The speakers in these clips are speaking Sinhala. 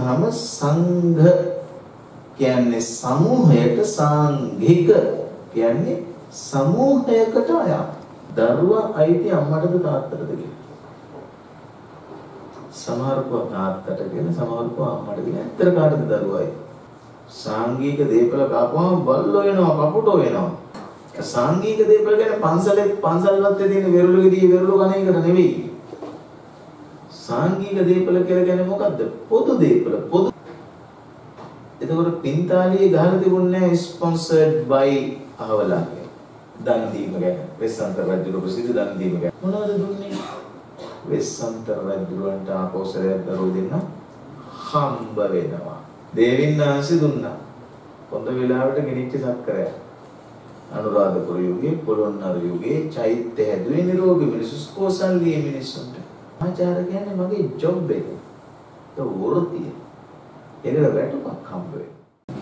ගත්තාම සංඝ කියන්නේ සමූහයට, සාංඝික කියන්නේ සමූහයකට අයත්. දරුවා අයිති අම්මටද තාත්තටද කියලා. සමහරව තාත්තට කියන සමහරව අම්මට කියන. ඇත්තට කාටද දරුවා අයිති? සාංඝික දේපල කාපුවම බල්ලෝ වෙනවා, කපුටෝ වෙනවා. සාංඝික දේපල කියන්නේ පන්සල්වත් තියෙන වෙරළුගෙදී වෙරළු ගණ එකට නෙවෙයි. සාංඝික දේපල කියලා කියන්නේ මොකද්ද? පොදු දේපල. පොදු. එතකොට පින්තාලියේ ගහලා තිබුණේ ස්පොන්සර්ඩ් බයි අහවලා. දන් දීම ගැන. වෙස්සන්තර රජුගේ ප්‍රසිද්ධ දන් දීම ගැන. මොනවද දුන්නේ? වෙස්සන්තර රජුන්ට ආපෝසරයක් දරුවෝ දෙන්න හම්බ වෙනවා. දේවින්නාංශ දුන්නා. පොඳ වෙලාවට ගෙනිච්ච සක්කරය. අනුරාධපුර යුගයේ, පොළොන්නරු යුගයේ චෛත්‍ය හැදුවේ නිරෝගී මිනිස්සු, ස්කෝසල්ලියේ මිනිස්සුන්ට. ආචාර්ය කියන්නේ මගේ ජොබ් එක. ඒක වෘත්තිය. ඒකට වැටුපක් හම්බ වෙනවා.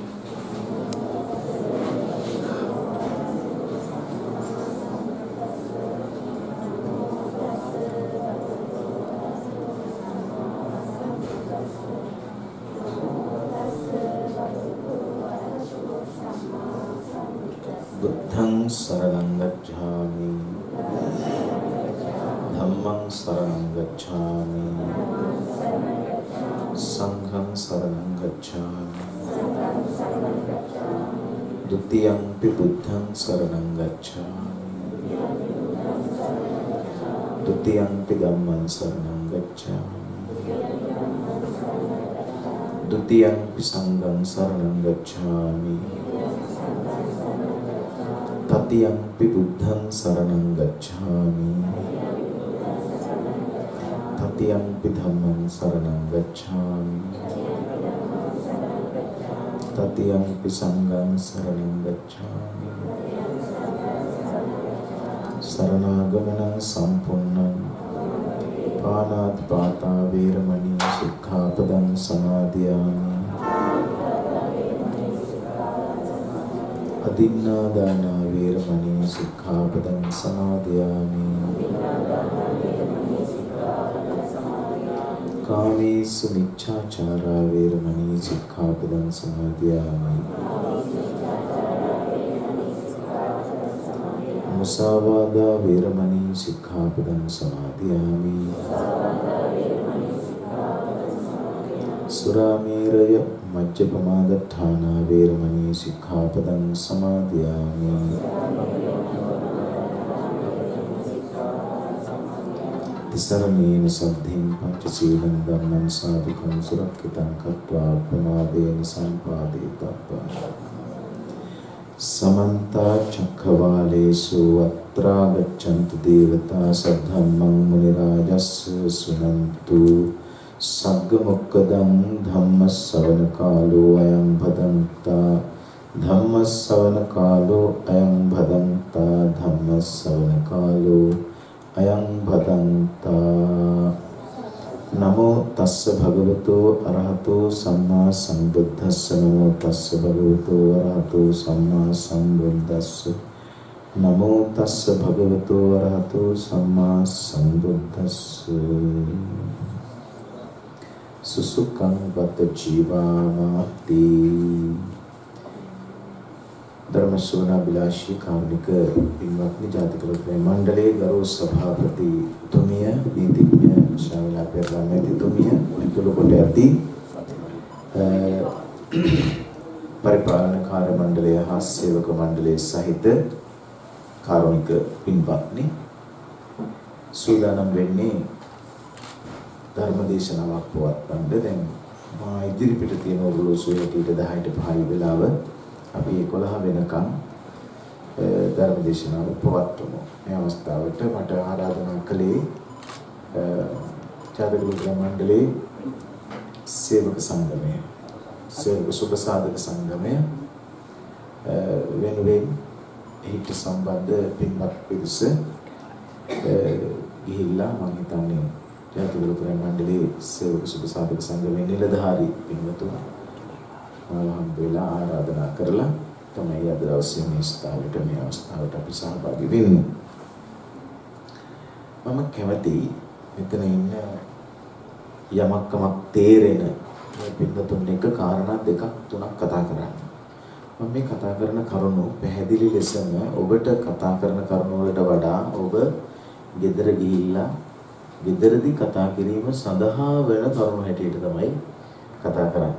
बुद्धं शरणं गच्छामि, धम्मं शरणं गच्छामि, संघं शरणं गच्छामि, द्वितीयंपि बुद्धं शरणं गच्छामि, द्वितीयंपि धम्मं शरणं गच्छामि, द्वितीयंपि संघं शरणं गच्छामि, तृतीयंपि बुद्धं शरणं गच्छामि, तृतीयंपि धम्मं शरणं गच्छामि, तृतीयंपि संघं शरणं गच्छामि, शरणागमनं सम्पूर्णं, पाणातिपाता वेरमणि सिक्खापदं समादयामि, अदिन्नादाना वेरमणि सिक्खापदं समादयामि, कामेषु मिच्छाचारा वेरमणि सिक्खापदं समादयामि, मुसावादा वेरमणि सिक्खापदं समादयामि, सुरामेरय मज्जपमादत्थाना वेरमणि सिक्खापदं समादयामि, तिसरणेन सद्धिं पंचशीलं धम्मं साधुकं सुरक्षितं कृत्वा प्रमादेन सम्पादयित्वा समन्ता चक्रवालेषु अत्रा गच्छन्तु देवता सद्धम्मं मुनिराजस्य सुनन्तु सग्गमुक्कदं धम्मश्रवणकालो अयं भदन्ता धम्मश्रवणकालो अयं भदन्ता धम्मश्रवणकालो अयं भदन्ता नमो तस्य भगवतो अरहतो सम्मा सम्बुद्धस्य नमो तस्य भगवतो अरहतो सम्मा सम्बुद्धस्य नमो तस्य भगवतो अरहतो सम्मा सम्बुद्धस्य सुसुखं बत जीवानाति धर्म श्रवणाभिलाषी कारुणिक पिंवत्नी जातिक मंडले गौरव सभापति तुमिय नीतिज्ञ शामिला पेरलामेति तुमिय इतुलु කොට ඇති පරිපාලන කාර්ය මණ්ඩලය හා සේවක මණ්ඩලය සහිත කාරුණික පින්වත්නි සූදානම් වෙන්නේ ධර්ම දේශනාවක් පවත්වන්න. දැන් මා ඉදිරිපිට තියෙන ඔරලෝසුව හැටියට 10ට 5 වෙලාව අපි 11 වෙනකම් ධර්ම දේශනාව පවත්වමු. මේ අවස්ථාවට මට ආරාධනා කළේ ජාතික මණ්ඩලයේ සේවක සංගමය, සේවක සුබසාධක සංගමය වෙනුවෙන් එහිට සම්බන්ධ පින්වත් පිරිස ගිහිල්ලා මම හිතන්නේ ජාතික මණ්ඩලයේ සේවක සුබසාධක සංගමයේ නිලධාරී පින්වතුන් මම වෙලා ආරාධනා කරලා තමයි අද දවසේ මේ අවස්ථාවට අපි සහභාගී වෙන්නේ. මම කැමතියි මෙතන ඉන්න යමක්කමක් තේරෙන මේ පින්නතුන් එක කාරණා දෙකක් තුනක් කතා කරන්නේ. මම මේ කතා කරන කරුණු පැහැදිලි ලෙසම ඔබට කතා කරන කරුණු වලට වඩා ඔබ ගෙදර ගිහිල්ලා ගෙදරදී කතා කිරීම සඳහා වෙන කරුණු හැටියට තමයි කතා කරන්නේ.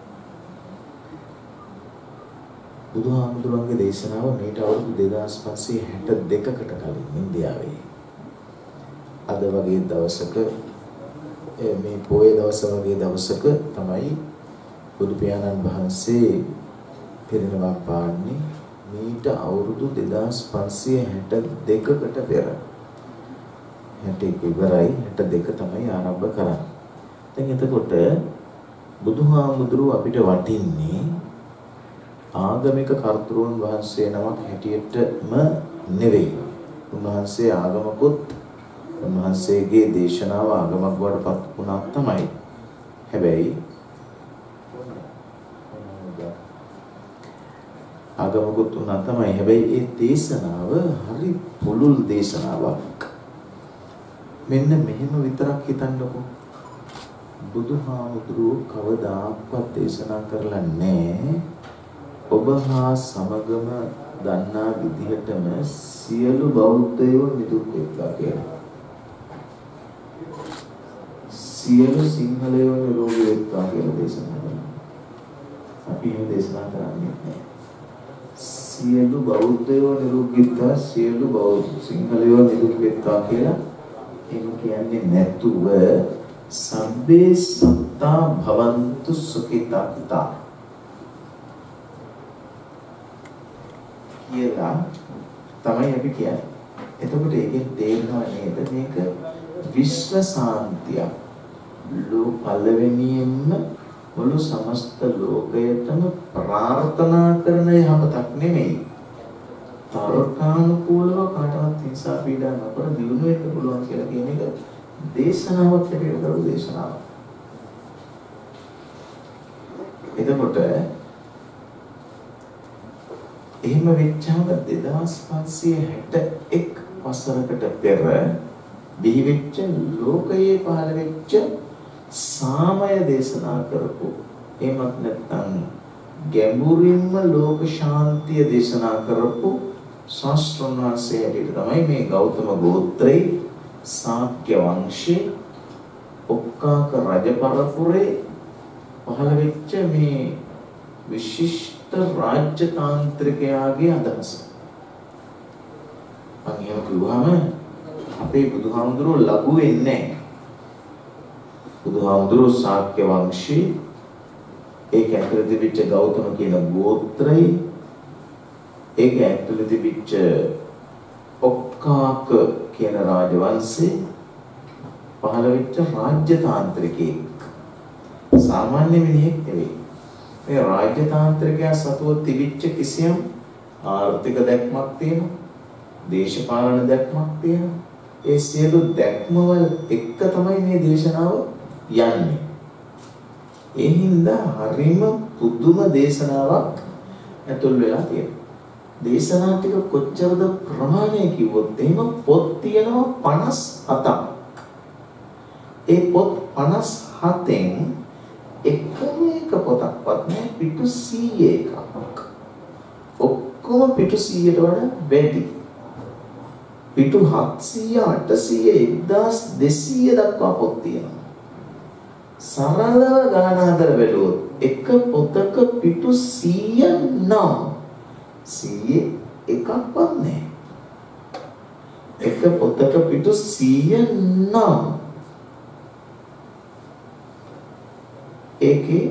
බුදුහාමුදුරන්ගේ දේශනාව මේට අවුරුදු 2562කට කලින් ඉන්දියාවේ අද වගේ දවසක මේ පොයේ දවස වගේ දවසක තමයි බුදු පියාණන් වහන්සේ පිරිනමන පාන්නේ. මීට අවුරුදු 2562කට පෙර 61 ඉවරයි 62 තමයි ආරම්භ කරන්නේ. දැන් එතකොට බුදුහාමුදුරුව අපිට වටින්නේ ආගමික කර්තෘන් වහන්සේ නමක් හැටියටම නෙවෙයි. උන්වහන්සේ ආගමකුත් උන්වහන්සේගේ දේශනාව ආගමක් බවට පත් වුණා තමයි. හැබැයි ආගමකුත් වුණා තමයි. හැබැයි ඒ දේශනාව හරි පුළුල් දේශනාවක්. මෙන්න මෙහෙම විතරක් හිතන්නකෝ. බුදුහාමුදුරුවෝ කවදාවත් දේශනා කරලා නැහැ. ඔබ හා සමගම දන්නා විදිහටම සියලු බෞද්ධයෝ නිදුක් වෙත්වා කියලා. සියලු සිංහලයෝ නිරෝගී වෙත්වා කියලා දේශනා කරනවා. අපි එහෙම දේශනා කරන්නේ නැහැ. සියලු බෞද්ධයෝ නිරෝගී වෙත්වා සියලු බෞද්ධ සිංහලයෝ නිදුක් වෙත්වා කියලා එහෙම කියන්නේ නැතුව සබ්බේ සත්තා භවන්තු සුඛිතා කියලා තමයි අපි කියන්නේ. එතකොට ඒකෙන් තේරෙනවා නේද මේක විශ්ව සාන්තිය. පළවෙනියෙන්ම මුළු සමස්ත ලෝකයටම ප්‍රාර්ථනා කරන යහපතක් නෙමෙයි. තර්කානුකූලව කාටවත් හිංසා පීඩා නොකර දිනු වෙන්න පුළුවන් කියලා කියන එක දේශනාවක් හැටියට කරු දේශනාවක්. එතකොට එහෙම වෙච්චාම 2561 වසරකට පෙර බිහි වෙච්ච ලෝකයේ පහළ වෙච්ච සාමය දේශනා කරපු එහෙමත් නැත්නම් ගැඹුරින්ම ලෝක ශාන්තිය දේශනා කරපු ශාස්ත්‍රඥ වහන්සේ හැටියට තමයි මේ ගෞතම ගෝත්‍රයේ ශාක්‍ය වංශේ ඔක්කාක රජ පරපුරේ පහළ වෙච්ච මේ විශිෂ්ට රාජ්‍ය තාන්ත්‍රිකයාගේ අදහස. මම එහෙම කිව්වම අපේ බුදුහාමුදුරුවෝ ලඝු වෙන්නේ නැහැ. බුදුහාමුදුරුවෝ ශාක්‍ය වංශේ ඒක ඇතුළේ තිබිච්ච ගෞතම කියන ගෝත්‍රය ඒක ඇතුළේ තිබිච්ච ඔක්කාක කියන රාජවංශේ පහළ වෙච්ච රාජ්‍ය තාන්ත්‍රිකයෙක්. සාමාන්‍ය මිනිහෙක් නෙවෙයි. මේ රාජ්‍ය තාන්ත්‍රිකයා සතුව තිබිච්ච කිසියම් ආර්ථික දැක්මක් තියෙනවා. දේශපාලන දැක්මක් තියෙනවා. ඒ සියලු දැක්මවල එක තමයි මේ දේශනාව යන්නේ. ඒ හින්දා හරිම පුදුම දේශනාවක් ඇතුල් වෙලා තියෙනවා. දේශනා ටික කොච්චරද ප්‍රමාණය කිව්වොත් එහෙම පොත් තියෙනවා 57ක්. ඒ පොත් 57න් එකම එක පොතක්වත් නෑ පිටු 100 එකක්. ඔක්කොම පිටු 100ට වඩා වැඩි. පිටු 700 800 1200 දක්වා පොත් තියෙනවා. සරලව ගණන අතර බැලුවොත් එක පොතක පිටු 100 නම් 100 එකක්වත් නෑ. එක පොතක පිටු 100 නම් ඒකේ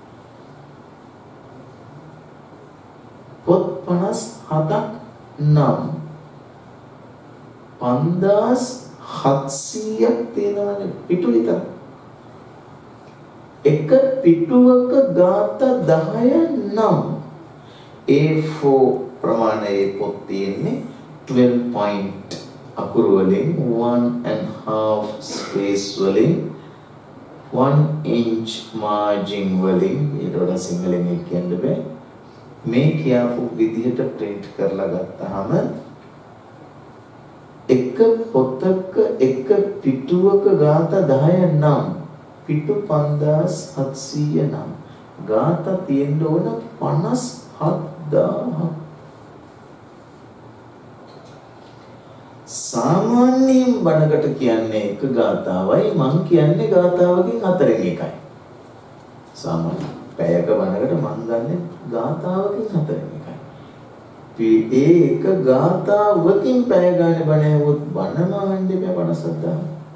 පොත් 57ක් නම් 5700ක් තියෙනවනේ පිටු විතර. එක පිටුවක ගාථා 10 නම් A4 ප්‍රමාණයේ පොත් තියෙන්නේ 12 point අකුරු වලින් 1.5 space වලින් 1 inch margin වලින් ඊට වඩා සිංහලෙන් කියන්න බෑ. මේ කියපු විදිහට print කරලා ගත්තාම එක පොතක එක පිටුවක ගාථා 10 නම් පිටු 5700 නම් ගාථා තියෙන්න ඕන 57000. සාමාන්‍යයෙන් බණකට කියන්නේ එක ගාථාවයි මං කියන්නේ ගාථාවකින් හතරෙන් එකයි. සාමාන්‍ය පැයක බණකට මං දන්නේ ගාථාවකින් හතරෙන් එකයි. ඒ එක ගාථාවකින් පැය ගානේ බණ ඇහුවොත් බණම අහන්න බෑ 57000.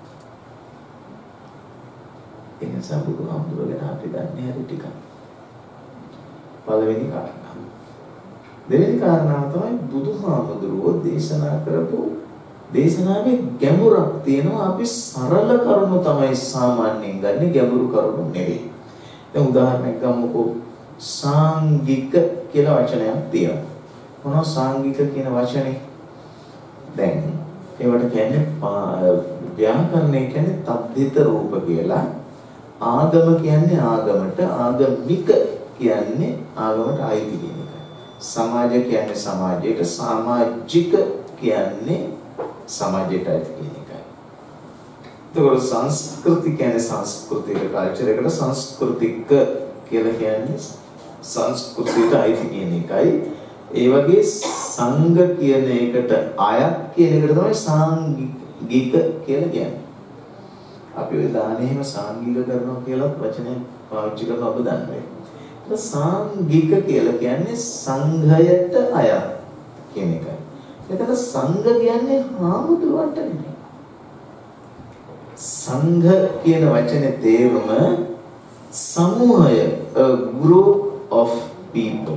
ඒ නිසා බුදුහාමුදුරුවෝ ගැන අපි දන්නේ හරි ටිකක්. පළවෙනි කාරණාව. දෙවෙනි කාරණාව තමයි බුදුහාමුදුරුවෝ දේශනා කරපු දේශනාවේ ගැඹුරක් තියෙනවා. අපි සරල කරුණු තමයි සාමාන්‍යයෙන් ගන්න, ගැඹුරු කරුණු නෙවෙයි. දැන් උදාහරණයක් ගමුකෝ. සාංගික කියලා වචනයක් තියෙනවා. මොනවා සාංගික කියන වචනේ? දැන් ඒවට කියන්නේ ව්‍යාකරණය කියන්නේ තද්දිත රූප කියලා. ආගම කියන්නේ ආගමට, ආගමික කියන්නේ ආගමට අයිති කියන එක. සමාජ කියන්නේ සමාජයට, සමාජික කියන්නේ සමාජයට අයිති කියන එකයි. ඒකවල සංස්කෘති කියන්නේ සංස්කෘතික කල්චර් එකට, සංස්කෘතික කියලා කියන්නේ සංස්කෘතියට අයිති කියන එකයි. ඒ වගේ සංඝ කියන එකට අයත් කියන එකට තමයි සාංගික කියලා කියන්නේ. අපි ඔය දානෙම සාංගික කරනවා කියලා වචනයක් පාවිච්චි කරනවා ඔබ දන්නේ. ඒක සාංගික කියලා කියන්නේ සංඝයට අයත් කියන එකයි. එතන සංඝ කියන්නේ හාමුදුරුවන්ට නෙමෙයි. සංඝ කියන වචනේ තේරුම සමූහය, a group of people,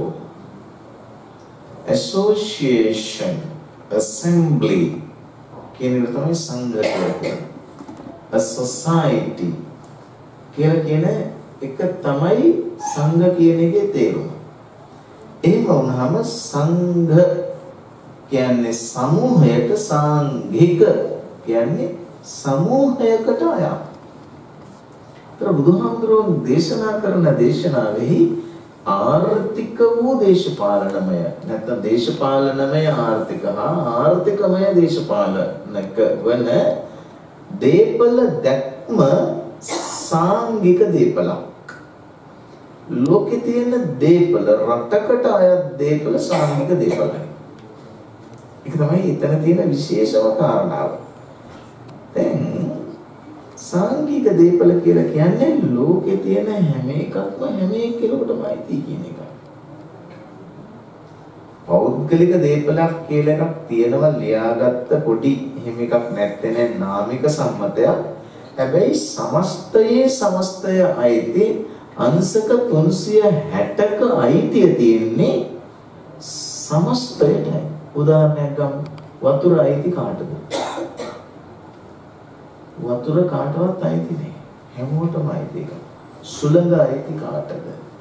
association, assembly කියන එක තමයි සංඝ කියන්නේ. a society කියලා කියන එක තමයි සංඝ කියන එකේ තේරුම. එහෙම වුණාම සංඝ කියන්නේ සමූහයට, සාංඝික කියන්නේ සමූහයකට අයත්. ඒතර බුදුහාමුදුරුවෝ දේශනා කරන දේශනාවෙහි ආර්ථික වූ දේශපාලනමය නැත්නම් දේශපාලනමය ආර්ථික හා ආර්ථිකමය දේශපාලනක වන දේපල දැක්ම සාංගික දේපලක්. ලෝකේ තියෙන දේපල, රටකට අයත් දේපල සාංගික දේපලයි. ඒක තමයි එතන තියෙන විශේෂම කාරණාව. දැන් සාංගික දේපල කියලා කියන්නේ ලෝකේ තියෙන හැම එකක්ම හැම එක්කෙනෙකුටම අයිති කියන එක. පෞද්ගලික දේපලක් කියලා එකක් තියෙනවා, ලියාගත්ත පොඩි එහෙම එකක් නැත්තේ නෑ, නාමික සම්මතයක්. හැබැයි සමස්තය අයිති අංශක 360ක අයිතිය තියෙන්නේ සමස්තයටයි. උදාහරණයක් ගමු. වතුර අයිති කාටද? වතුර කාටවත් අයිති නෑ. හැමෝටම අයිති එක. සුළඟ අයිති කාටද?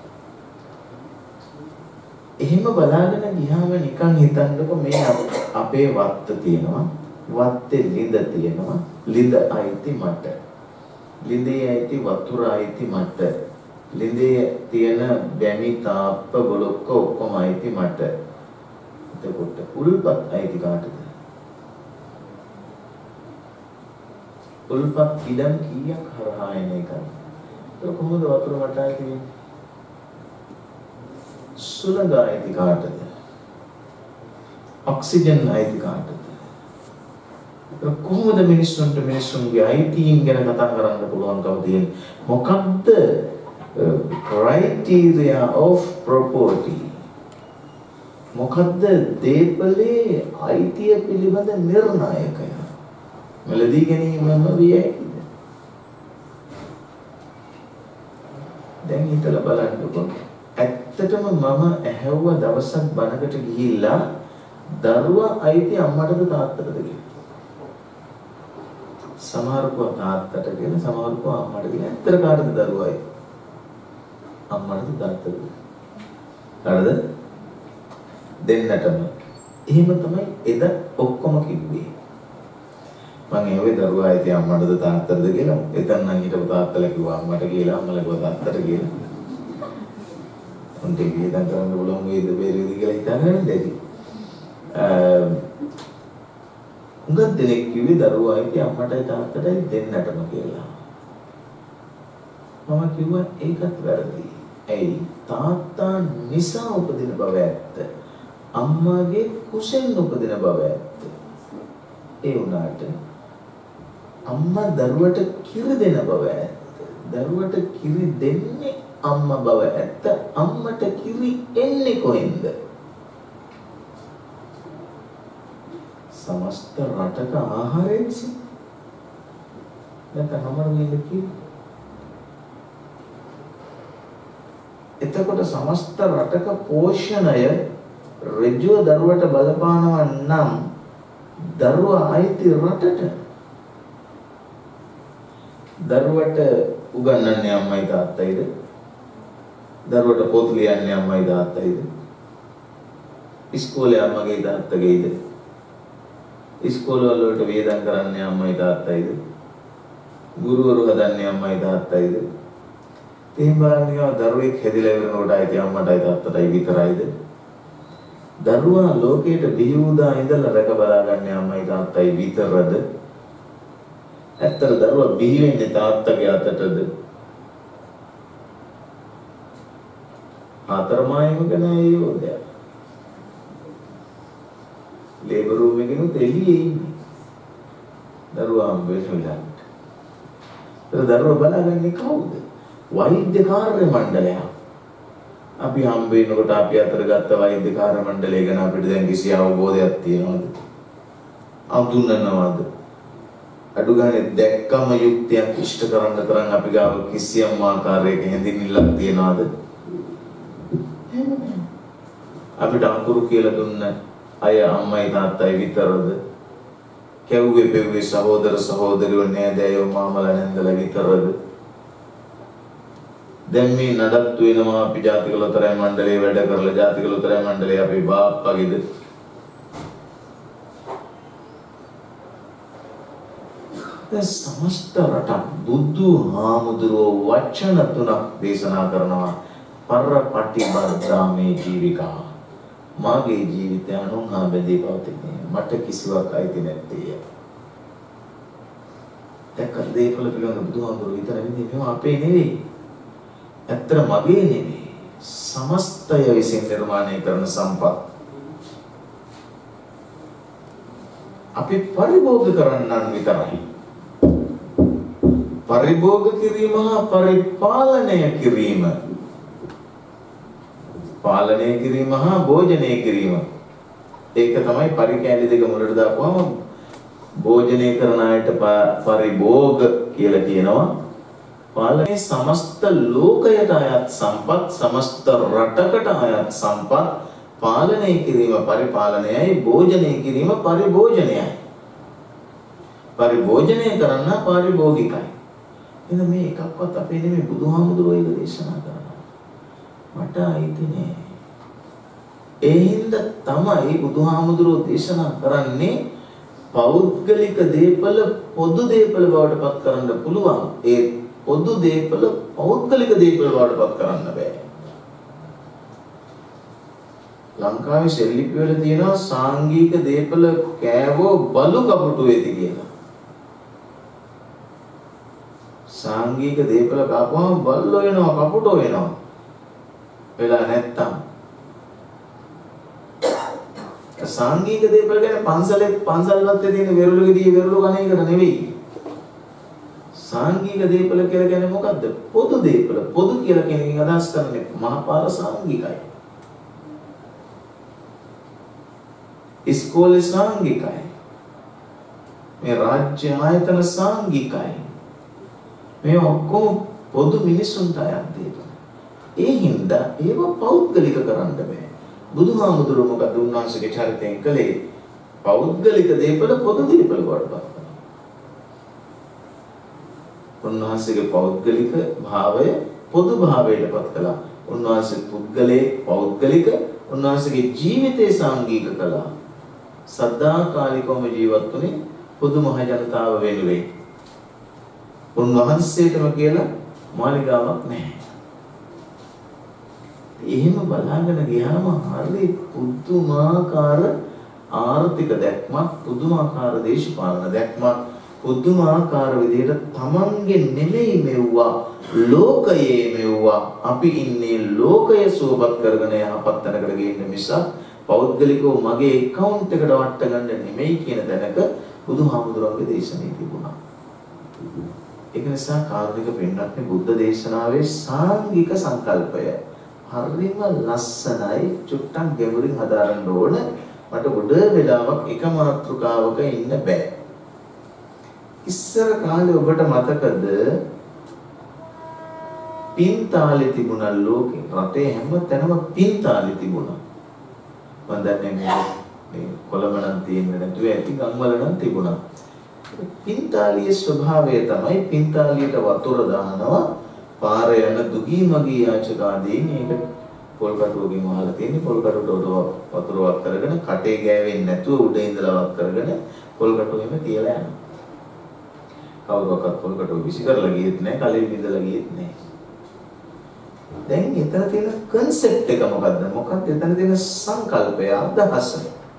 එහෙම බලාගෙන ගියාම නිකන් හිතන්නකො මේ අපේ වත්ත තියෙනවා. වත්තේ ලිඳ තියෙනවා. ලිඳ අයිති මට. ලිඳේ අයිති වතුර අයිති මට. ලිඳේ තියෙන බැමි තාප්ප ගොලොක්ක ඔක්කොම අයිති මට. එතකොට උල්පත් අයිති කාටද? උල්පත් ඉඩම් කීයක් හරහා එන එකද? ඒක කොහොමද වතුර මට අයිති වෙන්නේ? සුළඟ අයිති කාටද? ඔක්සිජන් අයිති කාටද? කොහොමද මිනිස්සුන්ට මිනිස්සුන්ගේ අයිතීන් ගැන කතා කරන්න පුළුවන්කම තියෙන්නේ? මොකක්ද criteria of property? මොකක්ද දේපලේ අයිතිය පිළිබඳ නිර්ණායකය? මෙලදී ගැනීමම වියයිද? දැන් හිතලා බලන්නකො. ඇත්තටම මම ඇහැව්ව දවසක් බණකට ගිහිල්ලා දරුවා අයිති අම්මටද තාත්තටද කියලා. සමහරව තාත්තට කියන, සමහරව අම්මට කියන. ඇත්තට කාටද දරුවා අයිති? අම්මටද තාත්තටද? කාටද? දෙන්නටම. එහෙම තමයි එද ඔක්කොම කිව්වේ. මම ඒවේ දරුවා අයිති අම්මටද තාත්තටද කියලා. එතන නම් හිටපු තාත්තලා කිව්වා අම්මට කියලා, අම්මලා කිව්වා තාත්තට කියලා. උන්ට වියදම් කරන්න බලමු වේද බැරිද කියලා හිතන්නේ නැති. උඟ දෙනෙක් කිව්වේ දරුවා අයිති අම්මටයි තාත්තටයි දෙන්නටම කියලා. මම කිව්වා ඒකත් වැරදි. ඇයි? තාත්තා නිසා උපදින බව ඇත්ත. අම්මාගේ කුසෙන් උපදින බව ඇත්ත. ඒ වුණාට අම්මා දරුවට කිරි දෙන බව ඇත්ත. දරුවට කිරි දෙන්නේ අම්මා බව ඇත්ත. අම්මට කිරි එන්නේ කොහෙන්ද? समस्त රටක ආහාරයෙන් නැත්නම් හැමෝම කිව්වේ. එතකොට समस्त රටක පෝෂණය ඍජුව දරුවට බලපානවා නම් දරුවා ආйти රටට. දරුවට උගන්වන්නේ අම්මයි තාත්තයිද? දරුවට පොත් ලියන්නේ අම්මයි තාත්තයිද? ඉස්කෝලේ අම්මගේ තාත්තගේද? ඉස්කෝල වලට වේදම් කරන්නේ අම්මයි තාත්තයිද? ගුරුවරු හදන්නේ අම්මයි තාත්තයිද? එහෙම බලන්නේ දරුවෙක් හැදිලා ඉවරනකොට ආйти අම්මටයි තාත්තටයි විතරයිද? දරුවා ලෝකයට බිහි වුණා ඉඳලා රැක බලාගන්නේ අම්මයි තාත්තයි විතරද? ඇත්තට දරුවා බිහි වෙන්නේ තාත්තගේ අතටද? අතරමයිමක නෑ යෝදය. ලේබර් රූම් එකේ එළියේ ඉන්නේ. දරුවා හම්බෙලා. දරුවා බලාගන්නේ කවුද? වෛද්‍ය කාර්ය මණ්ඩලය. අපි හම්බ වෙනකොට අපි අතර ගත්ත වෛද්‍ය කාර්ය මණ්ඩලය ගැන අපිට දැන් කිසි අවබෝධයක් තියනවද? අඳුනනවද? අඩු ගානේ දැක්කම යුක්තියක් ඉෂ්ට කරන්න තරම් අපි ගාව කිසියම් ආකාරයක හැඳින්විල්ලක් තියනවද? අපිට අකුරු කියලා දුන්න අය අම්මයි තාත්තයි විතරද? කැව්වේ පෙව්වේ සහෝදර සහෝදරියෝ නෑදෑයෝ මාමලා නැන්දලා විතරද? දැන් මේ නඩත්තු වෙනවා අපි ජාතික ලොතරැයි මණ්ඩලයේ වැඩ කරලා ජාතික ලොතරැයි මණ්ඩලයේ අපේ බාප්පගේද? समस्त रट बुद्धू हामुद्रो वचन तुनक देशना करනවා පරපටිබද්ධා මේ ජීවිකා මාගේ ජීවිතය අනුහා බැඳී පවතින්නේ මට කිසිවක් අයිති නැත්තේ. දැක්ක දේපල පිළිබඳ බුදුහාමුදුරුවෝ විතර නෙමෙයි මේවා අපේ නෙවෙයි. ඇත්තට මගේ නෙවෙයි. සමස්තය විසින් නිර්මාණය කරන සම්පත්. අපි පරිභෝග කරන්නන් විතරයි. පරිභෝග කිරීම හා පරිපාලනය කිරීම. පාලනය කිරීම හා භෝජනය කිරීම. ඒක තමයි පරිකෑලි දෙක මුලට දාපුවම භෝජනය කරන අයට පරිභෝග කියලා කියනවා. පාලනයේ समस्त ලෝකයට අයත් සම්පත්, समस्त රටකට අයත් සම්පත් පාලනය කිරීම පරිපාලනයයි, භෝජනය කිරීම පරිභෝජනයයි. පරිභෝජනය කරන්න පරිභෝගිකයි. එහෙනම් මේ එකක්වත් අපේ නෙමෙයි බුදුහාමුදුරුවෝ ඒක දේශනා කරනවා. මට අයිති නෑ. ඒ හින්දා තමයි බුදුහාමුදුරුවෝ දේශනා කරන්නේ පෞද්ගලික දේපල පොදු දේපල බවට පත් කරන්න පුළුවන්. ඒ පොදු දේපල පෞද්ගලික දේපල බවට පත් කරන්න බෑ. ලංකාවේ සෙල්ලිපි වල තියෙනවා සාංගික දේපල කෑවෝ බලු කපුටු වේදි කියලා. සාංගික දේපල කාපුවම බල්ලෝ වෙනවා කපුටෝ වෙනවා. වෙලා නැත්තම් සාංගික දේපල කියන්නේ පන්සල්වත් තියෙන වෙරළුගේදී වෙරළු ගණ එකට නෙවෙයි. සාංගික දේපල කියලා කියන්නේ මොකද්ද? පොදු දේපල. පොදු කියලා කියන එකෙන් අදහස් කරන්නේ මහා පාරසාංගිකයි. ඉස්කෝලේ සාංගිකයි. මේ රාජ්‍ය ආයතන සාංගිකයි. මේ ඔක්කොම පොදු මිනිසුන්ට අයත් දේපල. ඒ හින්දා ඒව පෞද්ගලික කරන්න බෑ. බුදුහාමුදුරුවෝ මොකද උන්වහන්සේගේ චරිතයෙන් කළේ? පෞද්ගලික දේපල පොදු දේපල වඩපත් කරනවා. උන්වහන්සේගේ පෞද්ගලික භාවය පොදු භාවයට පත් කළා. උන්වහන්සේ පුද්ගලයේ පෞද්ගලික, උන්වහන්සේගේ ජීවිතේ සාංගික කළා. සදාකාලිකවම ජීවත් වුණේ පොදු මහ ජනතාව වෙනුවෙන්. උන්වහන්සේටම කියලා මාලිගාවක් නැහැ. එහෙම බලාගෙන ගියාම හරි පුදුමාකාර ආර්ථික දැක්මක්, පුදුමාකාර දේශපාලන දැක්මක්, පුදුමාකාර විදිහට තමන්ගේ නෙමෙයි මෙව්වා ලෝකයේ මෙවුවා අපි ඉන්නේ ලෝකය සුවපත් කරගෙන යහපත් තැනකට ගේන්න මිසක් පෞද්ගලිකව මගේ account එකට වට ගන්න නෙමෙයි කියන දැනක බුදුහාමුදුරන්ගේ දේශනාවේ තිබුණා. ඒක නිසා කාරුණික පින්වත්නි බුද්ධ දේශනාවේ සාංගික සංකල්පය හරිම ලස්සනයි. චුට්ටක් ගැඹුරින් හදාරන්න ඕන. මට ගොඩ වෙලාවක් එක මාතෘකාවක ඉන්න බෑ. ඉස්සර කාලේ ඔබට මතකද පින්තාලේ තිබුණා ලෝකේ රටේ හැම තැනම පින්තාලේ තිබුණා. මම දන්නේ මේ කොළඹ නම් තියෙන්නේ නැතුව ඇති ගම්වල නම් තිබුණා. පින්තාලියේ ස්වභාවය තමයි පින්තාලියට වතුර දානවා පාර යන දුගී මගී යාචකාදීන් ඒක පොල් කටුවකින් වහලා තියෙන්නේ පොල් කටුවට වතුර වත් කරගෙන කටේ ගෑවෙන්නේ නැතුව උඩ ඉඳලා වත් කරගෙන පොල් කටුවෙම තියලා යනවා. කවුරක්වත් පොල් කටුව විසි කරලා ගියෙත් නැහැ කලින් විදලා ගියෙත් නැහැ. දැන් එතන තියෙන concept එක මොකද්ද? මොකක්ද එතන තියෙන සංකල්පය අදහස?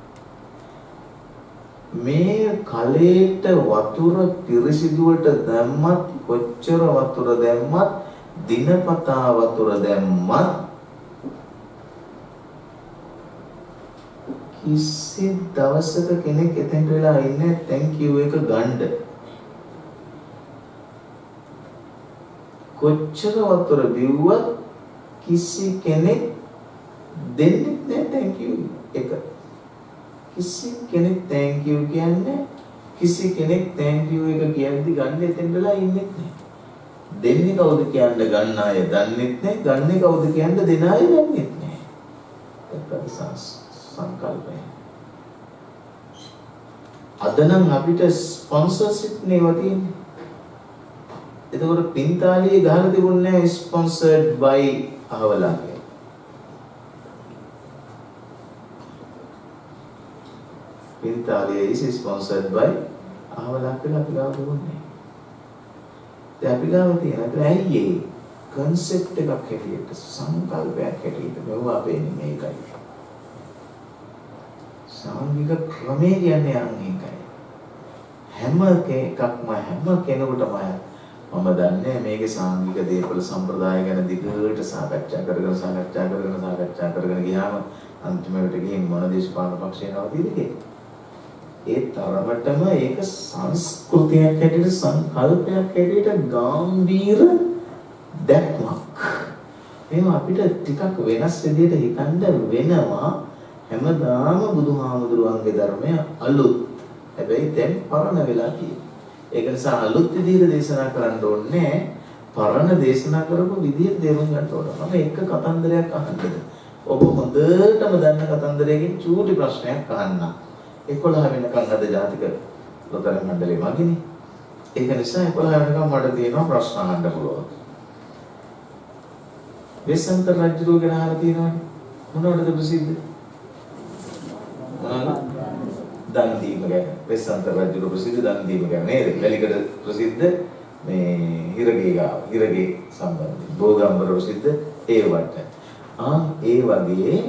මේ කලයට වතුර පිරිසිදුවට දැම්මත් කොච්චර වතුර දැම්මත් දිනපතා වතුර දැම්මත් කිසි දවසක කෙනෙක් එතෙන්ට වෙලා ඉන්නේ thank you එක ගන්න. කොච්චර වතුර බිව්වත් කිසි කෙනෙක් දෙන්නේ නැහැ thank you එක. කිසි කෙනෙක් thank you කියන්නේ කිසි කෙනෙක් thank you එක කියද්දි ගන්න එතෙන් වෙලා ඉන්නේ නැහැ. දෙන්නේ කවුද කියන්න ගන්න අය දන්නේ නැහැ. ගන්නේ කවුද කියන්න දෙන අය දන්නේ නැහැ. ඒකත් සංකල්පය. අද නම් අපිට ස්පොන්සර්ෂිප් නේවා තියෙන්නේ. එතකොට පින්තාලියේ ගහලා තිබුණේ නැහැ sponsored by අහවලා කියලා. පින්තාලියේ is sponsored by අහවලා කියලා අපි ගාව තිබුණේ. දැන් අපි ගාව තියෙන ඇයි ඒ concept එකක් හැටියට සංකල්පයක් හැටියට මෙව අපේ මේකයි. සාංගික ක්‍රමය කියන්නේ ඒකයි. හැම එකක්ම හැම කෙනෙකුටම මම දන්නේ මේකේ සාංගික දේපල සම්ප්‍රදාය ගැන දිගට සාකච්ඡා කරගෙන ගියාම අන්තිමට ගිහින් මොන දේශපාලන පක්ෂේ නවතිද කියලා. ඒ තරමටම ඒක සංස්කෘතියක් හැටියට සංකල්පයක් හැටියට ගැඹීර දැක්මක්. මේවා අපිට ටිකක් වෙනස් විදිහට හිතන්න වෙනවා. හැමදාම බුදුහාමුදුරුවන්ගේ ධර්මය අලුත්. හැබැයි දැන් පරණ වෙලා තියෙනවා. ඒක නිසා අලුත් විදිහට දේශනා කරන්න ඕනේ. පරණ දේශනා කරපු විදිහට තේරුම් ගන්න ඕන. මම එක කතන්දරයක් අහන්නද. ඔබ හොඳටම දන්න කතන්දරයකින් චූටි ප්‍රශ්නයක් අහන්න. 11 වෙනකන් අද ජාතික ලොතරැයි මණ්ඩලේ මගිනේ. ඒක නිසා 11 වෙනකන් මට තියෙනවා ප්‍රශ්න අහන්න පුළුවන්. වෙස්සන්තර රජුගේ ගැන අහලා තියෙනවනේ. මොනවටද ප්‍රසිද්ධ? දන් දීම ගැන. වෙස්සන්තර රජුගේ ප්‍රසිද්ධ දන් දීම ගැන නේද? වැලිකඩ ප්‍රසිද්ධ මේ හිරගේ සම්බන්ධයෙන්. බෝධම්බර ප්‍රසිද්ධ ඒ වට. ඒ වගේ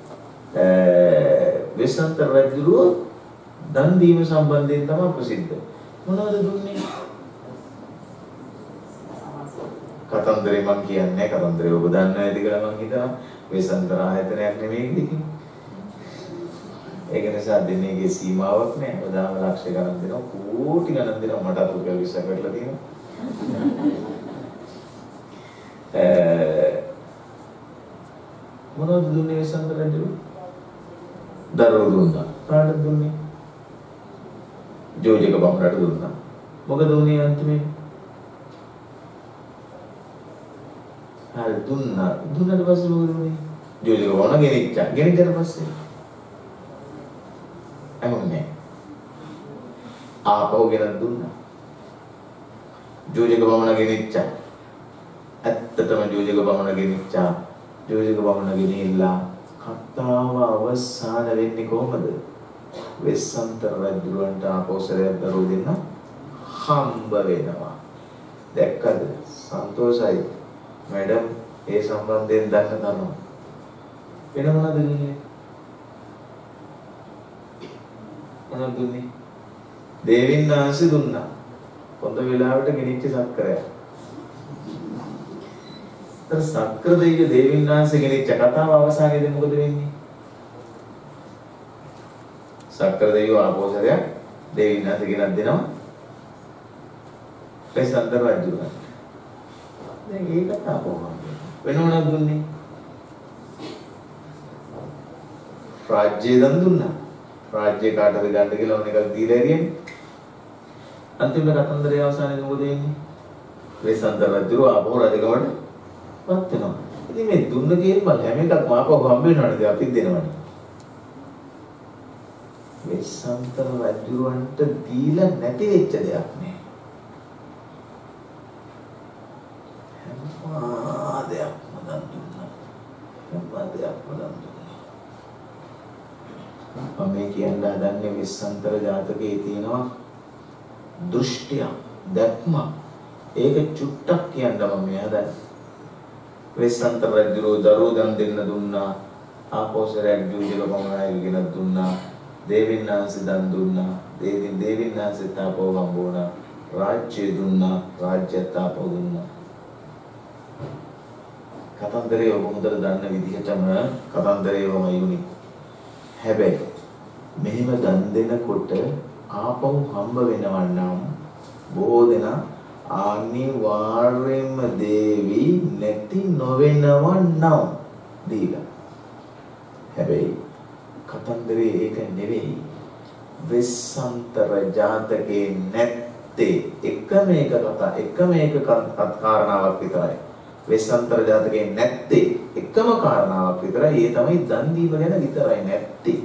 වෙස්සන්තර රජුගේ දන් දීම සම්බන්ධයෙන් තමයි ප්‍රසිද්ධ. මොනවද දුන්නේ? කතන්දරේ මං කියන්නේ කතන්දරේ ඔබ දන්නා ඇති කියලා මං හිතනවා. වෙස්සන්තර ආයතනයක් නෙමෙයි ඉතින්. ඒක නිසා දෙන්නේගේ සීමාවක් නැහැ. බදාම ලක්ෂ ගණන් දෙනවා, කෝටි ගණන් දෙනවා. මට රුපියල් 20ක් වැටලා තියෙනවා. මොනවද දුන්නේ වෙස්සන්තර රජු? දරුවෝ දුන්නා. කාටද දුන්නේ? ජෝජක බමුණට දුන්නා. මොකද දුන්නේ අන්තිමේ? හරි දුන්නා. දුන්නාට පස්සේ මොකද දුන්නේ? ජෝජක බමුණ ගෙනිච්චා. ගෙනිච්චට පස්සේ අහුන්නේ. ආපහු ගෙනත් දුන්නා. ජෝජක බමුණ ගෙනිච්චා. ඇත්තටම ජෝජක බමුණ ගෙනිච්චා. ජෝජක බමුණ ගෙනිලා කතාව අවසාන වෙන්නේ කොහමද? වෙස්සන්තර රජුන්ට ආපෝසරයක් දරුවෝ දෙන්න හම්බ වෙනවා. දැක්කද? සන්තෝෂයි. මැඩම් ඒ සම්බන්ධයෙන් දන්න තනවා. වෙන මොනවද දුන්නේ? මොනවද දුන්නේ? දේවින්නාංශ දුන්නා. හොඳ වෙලාවට ගෙනිච්ච සක්කරය. තර සක්‍ර දෙවිය දේවින් වහන්සේ කෙනෙක් කතාව අවසානයේදී මොකද වෙන්නේ? සක්‍ර දෙවියෝ ආපෝසරයක් දේවින් වහන්සේ කෙනෙක් දෙනවා. වෙස්සන්තර රජුට. දැන් ඒක තාපෝම වෙනවනක් දුන්නේ. රාජ්‍ය දන් දුන්නා. රාජ්‍ය කාටද ගන්න කියලා ඕන එකක් දීලා එරියන්නේ. අන්තිමට කතන්දරයේ අවසානයේ මොකද වෙන්නේ? වෙස්සන්තර රජු ආපහු රජකමට වත් වෙනවා. ඉතින් මේ දුන්න කේම හැම එකක්ම ආපහු හම්බ වෙනවනේ අපි දෙනවනේ. වෙස්සන්තර රජුන්ට දීලා නැති වෙච්ච දෙයක් නේ. දෙයක්ම දන් දුන්නා. දෙයක්ම දන් දුන්නා. මම මේ කියන්න හදන්නේ වෙස්සන්තර ජාතකයේ තියෙනවා දෘෂ්ටිය, දැක්ම. ඒක චුට්ටක් කියන්න මම හදන්නේ. වෙස්සන්තර රජුරෝ දරුවෝ දන් දෙන්න දුන්නා. ආපෝසරයක් ජීවිතක පමණයි ගෙන දුන්නා. දේවින් වහන්සේ දන් දුන්නා. දේවින් වහන්සේ තාපෝ වම්බුණා. රාජ්‍ය දුන්නා. රාජ්‍යත් තාපෝ දුන්නා. කතන්දරේ ඔබ හොඳට දන්න විදිහටම කතන්දරේවම යුනි. හැබැයි මෙහෙම දන් දෙනකොට ආපහු හම්බ වෙනවා නම් බොහෝ දෙනා අනිවාර්යයෙන්ම දේවි නැති නොවෙනව නම් දීලා. හැබැයි කතන්දරේ ඒක නෙවෙයි. වෙස්සන්තර ජාතකේ නැත්තේ එකම එක කාරණාවක් විතරයි. වෙස්සන්තර ජාතකේ නැත්තේ එකම කාරණාවක් විතරයි. ඒ තමයි දන් දීම ගැන විතරයි නැත්තේ.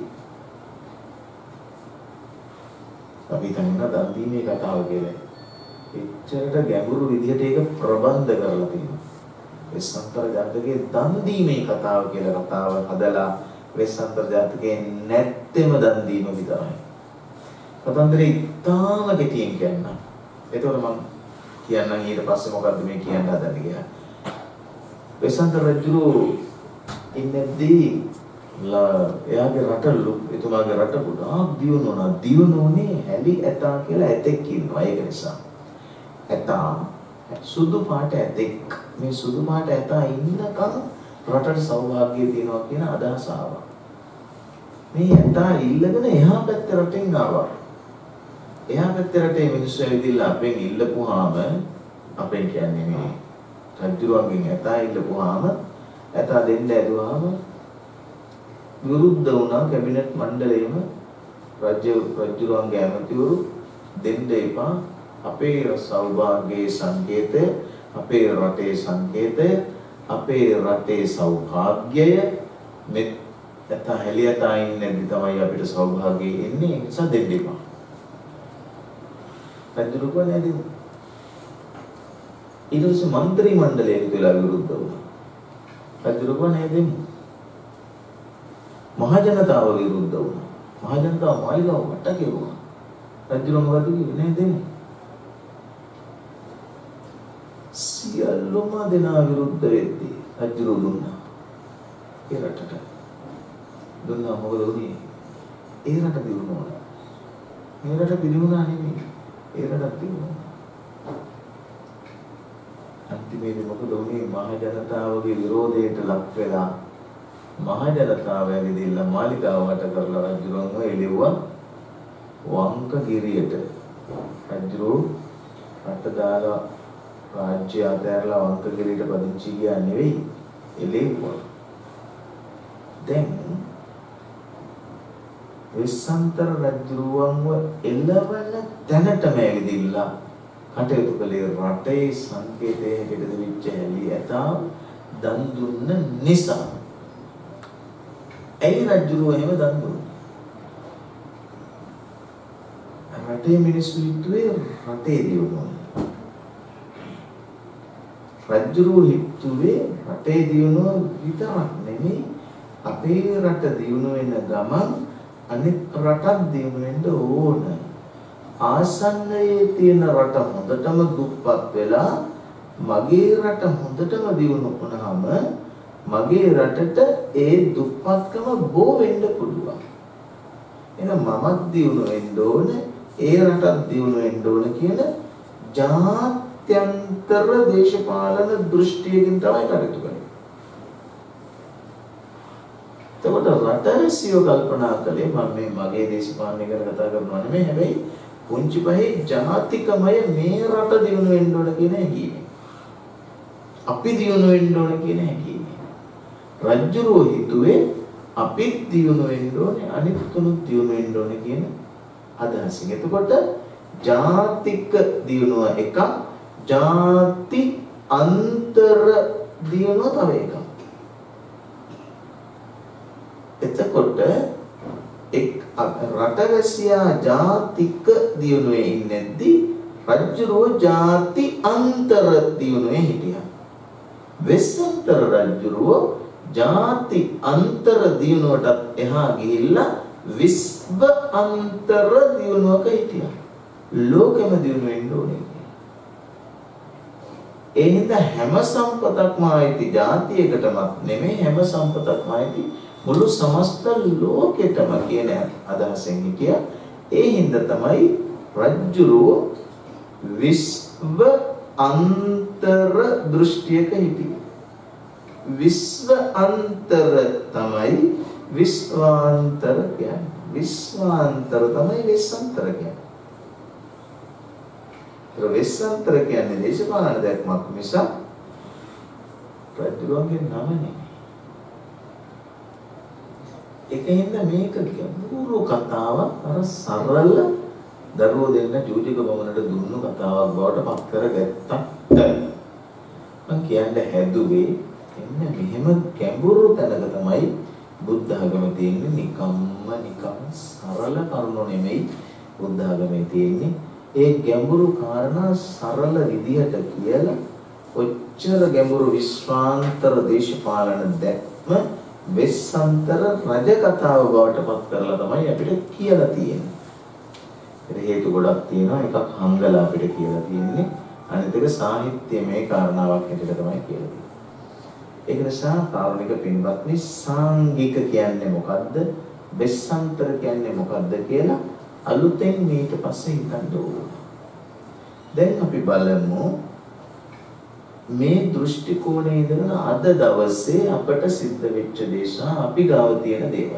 අපි හිතන්නේ දන් දීමේ කතාව කියලා. එච්චරට ගැඹුරු විදිහට ඒක ප්‍රබන්ධ කරලා තියෙනවා. වෙස්සන්තර ජාතකයේ දන් දීමේ කතාව කියලා කතාව හදලා වෙස්සන්තර ජාතකයේ නැත්තේම දන් දීම විතරයි. කතන්දරේ ඉතාම කෙටියෙන් කියන්න. ඒතකොට මම කියන්නම් ඊට පස්සේ මොකද්ද මේ කියන්න හදන්නේ කියලා. වෙස්සන්තර රජු ඉන්නේදී එයාගේ රට එතුමාගේ රට ගොඩාක් දියුණුවනා. දියුණුවනේ හැලි ඇතා කියලා ඇතෙක් ඉන්නවා. ඒක නිසා ඇතා සුදු පාට ඇතෙක්. මේ සුදු පාට ඇතා ඉන්නකම් රටට සෞභාග්‍යය තියෙනවා කියන අදහස ආවා. මේ ඇතා ඉල්ලගෙන එහා පැත්තේ රටෙන් ආවා. එහා පැත්තේ රටේ මිනිස්සු ඇවිදilla අපෙන් ඉල්ලපුවාම අපෙන් කියන්නේ මේ රජුරුවන්ගෙන් ඇතා ඉල්ලපුවාම ඇතා දෙන්න ඇදුවාම විරුද්ධ වුණා. කැබිනට් මණ්ඩලයේම රජුරුවන්ගේ ඇමතිවරු දෙන්න එපා. අපේ සෞභාග්‍යයේ සංකේතය, අපේ රටේ සංකේතය, අපේ රටේ සෞභාග්‍යය මේ ඇතා හැලියතා ඉන්නේදී තමයි අපිට සෞභාග්‍යය එන්නේ. ඒ නිසා දෙන්න එපා. රජුරුවන් ඇදී ඊට පස්සේ മന്ത്രി මණ්ඩලය කියලා විරුද්ධ වුණා. රජුරුවන් ඇදී මහජනතාව විරුද්ධ වුණා. මහජනතාව මාලිගාව වට කෙරුවා. රජුරුවන් මොකද කිව්වේ? නෑ දෙන්නේ. සියලුම දෙනා විරුද්ධ වෙද්දී රජුරු දුන්නා. ඒ රටට දුන්නා. මොකද උනේ? ඒ රට දිනුනවා. මේ රට පිළිුණා නෙමෙයි. ඒ රට දිනුවා. අන්තිමේදී මොකද උනේ? මහ ජනතාවගේ විරෝධයට ලක් වෙලා මහ ජනතාව ඇවිදilla මාලිගාව වට කරලා රජුරුවන්ව එළෙව්වා වංකගිරියට. රජුරු රට දාලා රාජ්‍ය අධ්‍යයලා වංකගිරියට පදිංචි ගියා නෙවෙයි, එළෙව්වා. දැන් වෙස්සන්තර රජුරුවන්ව එළවන තැනටම ඇවිදilla කටයුතු කළේ රටේ සංකේතයේ හැටියට දෙවිච්ච හැලී ඇතා දන් දුන්න නිසා. ඇයි රජුරුව එහෙම දන් දුන්නේ? රටේ මිනිස්සු හිතුවේ රටේ දියුණුව. රජුරුව හිතුවේ රටේ දියුණුව විතරක් නෙමෙයි, අපේ රට දියුණු වෙන ගමන් අනෙක් රටක් දියුණු වෙන්න ඕන. ආසන්නයේ තියෙන රට හොඳටම දුප්පත් වෙලා මගේ රට හොඳටම දියුණු වුණාම මගේ රටට ඒ දුප්පත්කම බෝ වෙන්න පුළුවන්. එහෙනම් මමත් දියුණු වෙන්න ඕන, ඒ රටත් දියුණු වෙන්න ඕන කියන ජාත්‍යන්තර දේශපාලන දෘෂ්ටියකින් තමයි කටයුතු කරන්නේ. එතකොට රටවැසියෝ කල්පනා කළේ මම මේ මගේ දේශපාලනය ගැන කතා කරනවා නෙමෙයි හැබැයි පුංචි පහේ ජාතිකමය මේ රට දියුණු වෙන්න ඕන කියන හැඟීම. අපි දියුණු වෙන්න ඕන කියන හැඟීම. රජුරෝ හිතුවේ අපි දියුණු වෙන්න ඕනේ අනිත් තුනුත් දියුණු වෙන්න ඕනේ කියන අදහසින්. එතකොට ජාතික දියුණුව එකක්, ජාති අන්තර දියුණුව තව එකක්. එතකොට රටවැසියා ජාතික දියුණුවේ ඉන්නේදී රජුරෝ ජාති අන්තර දියුණුවේ හිටියා. වෙස්සන්තර රජුරෝ ජාති අන්තර දියුණුවටත් එහා ගිහිල්ලා විශ්ව අන්තර දියුණුවක හිටියා. ලෝකෙම දියුණු වෙන්න ඕනේ. ඒ හින්දා හැම සම්පතක්ම ආйти ජාතියකටම නෙමෙයි හැම සම්පතක්ම ආйти මුළු සමස්ත ලෝකෙටම කියන අදහසෙන් හිටියා. ඒ හින්දා තමයි රජ්ජුරුව විශ්ව අන්තර දෘෂ්ටියක හිටියේ. විශ්ව අන්තර තමයි විශ්වාන්තර කියන්නේ. විශ්වාන්තර තමයි වෙස්සන්තර කියන්නේ. ඒ වෙස්සන්තර කියන්නේ දේශපාලන දැක්මක් මිස රජුගේ නම නෙමෙයි. ඒකින්ද මේක ගැඹුරු කතාවක් අර සරල දරුවෝ දෙන්න ජූජික බමුණට දුන්නු කතාවක් බවට පත් කරගත්තා. මම කියන්නේ හැදුවේ එන්න මෙහෙම ගැඹුරු තැනක තමයි බුද්ධ ධර්මයේ තියෙන්නේ. නිකම් සරල කරුණු නෙමෙයි බුද්ධ ධර්මයේ තියෙන්නේ. ඒ ගැඹුරු කාරණා සරල විදිහට කියලා ඔච්චර ගැඹුරු විශ්වාන්තර දේශපාලන දැක්ම වෙස්සන්තර රජ කතාව බවට පත් කරලා තමයි අපිට කියලා තියෙන්නේ. ඒක හේතු ගොඩක් තියෙනවා. එකක් හංගලා අපිට කියලා තියෙන්නේ. අනිත් එක සාහිත්‍යමය කාරණාවක් හැටියට තමයි කියලා තියෙන්නේ. ඒක නිසා කාරුණික පින්වත්නි සාංගික කියන්නේ මොකද්ද? වෙස්සන්තර කියන්නේ මොකද්ද කියලා අලුතෙන් ඊට පස්සේ හිතන්න ඕන. දැන් අපි බලමු මේ දෘෂ්ටි කෝණයේ ඉඳන් අද දවසේ අපට සිද්ධ වෙච්ච දේශා අපි ගාව තියෙන දේවල්.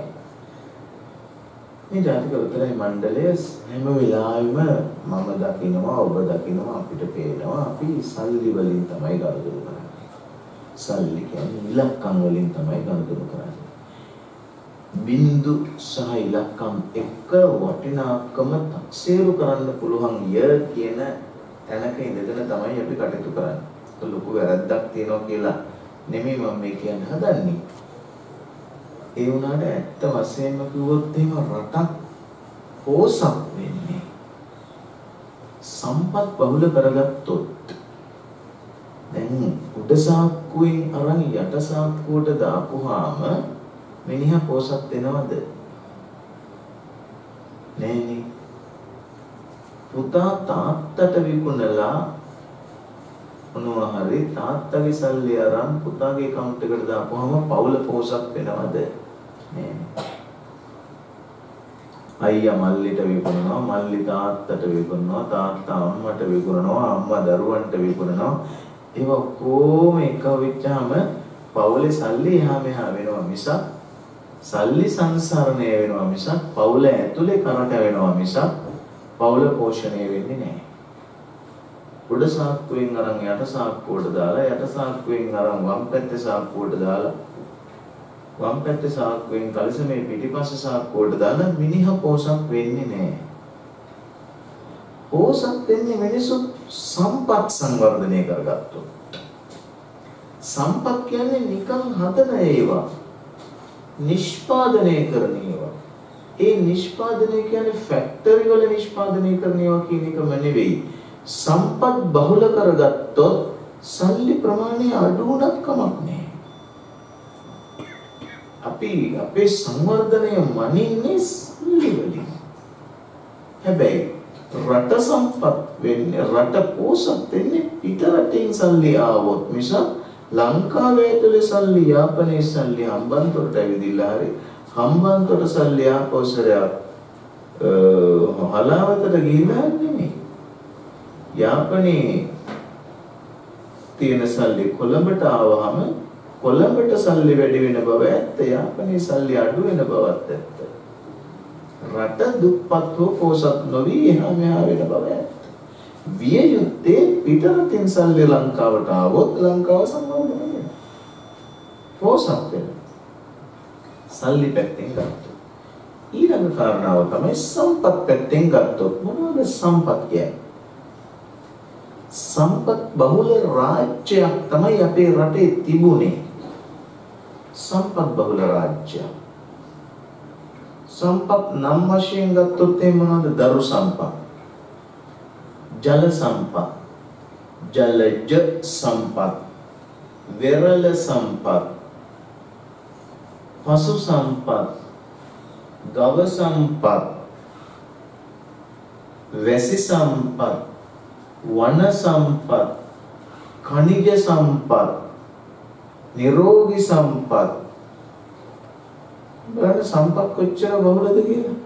මේ ජාතික උත්තරයි මණ්ඩලය හැම වෙලාවෙම මම දකිනවා ඔබ දකිනවා අපිට පේනවා අපි සල්ලි වලින් තමයි ගනුදෙනු කරන්නේ. සල්ලි කියන්නේ ඉලක්කම් වලින් තමයි ගනුදෙනු කරන්නේ. බින්දු සහ ඉලක්කම් එක වටිනාකම තක්සේරු කරන්න පුළුවන් ය කියන තැනක ඉඳගෙන තමයි අපි කටයුතු කරන්නේ. ලොකු වැරද්දක් තියෙනවා කියලා නෙමෙයි මම මේ කියන්න හදන්නේ. ඒ වුණාට ඇත්ත වශයෙන්ම කිව්වොත් එහෙම රටක් පෝසක් වෙන්නේ සම්පත් බහුල කරගත්තොත්. දැන් උඩ සාක්කුවෙන් අරන් යට සාක්කුවට දාපුවාම මිනිහා පෝසත් වෙනවද? නෑනේ. පුතා තාත්තට විකුණලා මොනවා හරි තාත්තගේ සල්ලි අරන් පුතාගේ account එකට දාපුවම පවුල පෝසත් වෙනවද? නෑ. අයියා මල්ලිට විකුණනවා, මල්ලි තාත්තට විකුණනවා, තාත්තා අම්මට විකුණනවා, අම්මා දරුවන්ට විකුණනවා. ඒක කොහොම එක වෙච්චාම පවුලේ සල්ලි එහා මෙහා වෙනවා මිසක් සල්ලි සංසරණය වෙනවා මිසක් පවුල ඇතුලේ කරට වෙනවා මිසක් පවුල පෝෂණය වෙන්නේ නැහැ. උඩ සාක්කුවෙන් අරන් යට සාක්කුවට දාලා යට සාක්කුවෙන් අරන් වම් පැත්තේ සාක්කුවට දාලා වම් පැත්තේ සාක්කුවෙන් කලිසමේ පිටිපස්ස සාක්කුවට දාලා මිනිහා පෝසත් වෙන්නේ නැහැ. පෝසත් වෙන්නේ මිනිස්සු සම්පත් සංවර්ධනය කරගත්තොත්. සම්පත් කියන්නේ නිකන් හදන ඒවා. නිෂ්පාදනය කරන ඒවා. ඒ නිෂ්පාදනය කියන්නේ ෆැක්ටරි වල නිෂ්පාදනය කරන ඒවා කියන එකම නෙවෙයි. සම්පත් බහුල කරගත්තොත් සල්ලි ප්‍රමාණය අඩු වුණත් කමක් නැහැ. අපි අපේ සංවර්ධනය මනින්නේ සල්ලි වලින්. හැබැයි රට සම්පත් වෙන්නේ රට පෝසත් වෙන්නේ පිට රටින් සල්ලි ආවොත් මිසක් ලංකාවේ ඇතුලේ සල්ලි යාපනයේ සල්ලි හම්බන්තොට ඇවිදිලා හරි හම්බන්තොට සල්ලි ආපෝසරයක් හලාවතට ගිහිල්ලා නෙමෙයි. යාපනයේ තියෙන සල්ලි කොළඹට ආවහම කොළඹට සල්ලි වැඩි වෙන බව ඇත්ත. යාපනයේ සල්ලි අඩු වෙන බවත් ඇත්ත. රට දුප්පත් හෝ පොසත් නොවි එහා මෙහා වෙන බව ඇත්ත. විය යුත්තේ පිටරටින් සල්ලි ලංකාවට ආවොත් ලංකාව සම්බන්ධ වෙනවා. පොසත් වෙන. සල්ලි පැත්තෙන් ගත්තොත්. ඊළඟ කාරණාව තමයි සම්පත් පැත්තෙන් ගත්තොත් මොනවද සම්පත් කියන්නේ? සම්පත් බහුල රාජ්‍යයක් තමයි අපේ රටේ තිබුණේ. සම්පත් බහුල රාජ්‍යයක්. සම්පත් නම් වශයෙන් ගත්තොත් මොනවද? දරු සම්පත්, ජල සම්පත්, ජලජ සම්පත්, වෙරළ සම්පත්, පශු සම්පත්, ගව සම්පත්, වැසි සම්පත්, වන සම්පත්, खनिज සම්පත්, නිරෝගී සම්පත්. බලන්න සම්පත් කොච්චර බහුලද කියලා.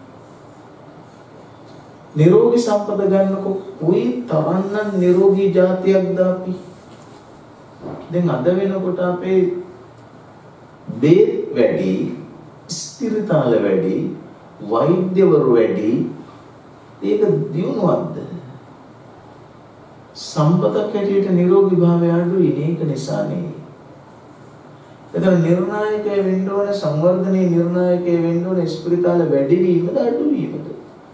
නිරෝගී සම්පත ගන්නකො කොයි තරම්නම් නිරෝගී జాතියක්ද අපි. දැන් අද වෙනකොට අපේ බේත් වැඩි, ස්ථිරතාල වැඩි, වෛද්‍යවරු වැඩි. ඒක දියුණුවක්ද? සම්පතක් හැටියට නිරෝගී භාවය අඩුයි නේක නිසා නේ. එතන නිර්ණායකය වෙන්න ඕන, සංවර්ධනයේ නිර්ණායකය වෙන්න ඕන ස්පිරිතාල වැඩි වීමද අඩු වීමද?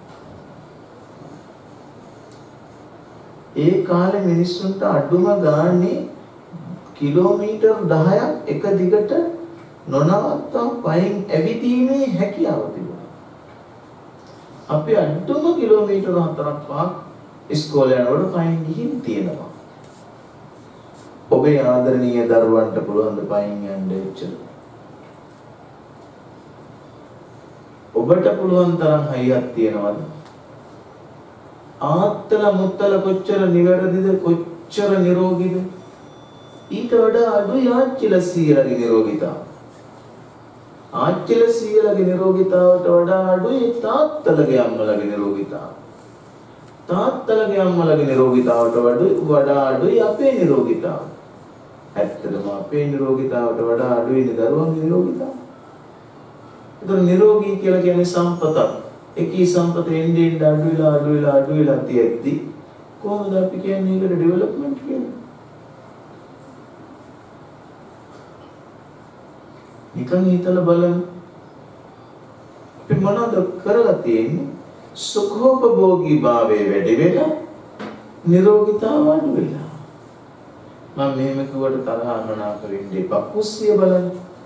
ඒ කාලේ මිනිස්සුන්ට අඩුම ගානේ කිලෝමීටර් 10ක් එක දිගට නොනවත්වම් පයින් ඇවිදීමේ හැකියාව තිබුණා. අපි අඩුම කිලෝමීටර් 4ක් 5ක් ඉස්කෝලේ යනකොට පයින් ගිහින් තියෙනවා. ඔබේ ආදරණීය දරුවන්ට පුළුවන් ද පයින් යන්න එච්චර? ඔබට පුළුවන් තරම් හයියක් තියනවද? ආත්තල මුත්තල කොච්චර නිවැරදිද, කොච්චර නිරෝගීද? ඊට වඩා අඩුයි ආච්චිලා සීයාගේ නිරෝගීතාව. ආච්චිලා සීයාගේ නිරෝගීතාවට වඩා අඩුයි තාත්තලගේ අම්මලගේ නිරෝගීතාව. තාත්තලගේ අම්මලගේ නිරෝගීතාවට වඩා අඩුයි අපේ නිරෝගීතාව. ඇත්තටම අපේ නිරෝගීතාවට වඩා අඩුයි දරුවන්ගේ නිරෝගීතාව. ඒතර නිරෝගී කියලා කියන්නේ සම්පතක්. එකී සම්පත එන්නේ අඩු වෙලා තියෙද්දි කොහොමද අපි කියන්නේ ඒකට ඩෙවලොප්මන්ට් කියලා? නිකන් හිතලා බලන්න. අපි මොනවද කරලා තියෙන්නේ? සුඛෝපභෝගී භාවයේ වැඩි වෙලා නිරෝගීතාව අඩු වෙලා. මම මෙහෙම කිව්වට තරහ අමනාප වෙන්න එපා. කුස්සිය බලන්න.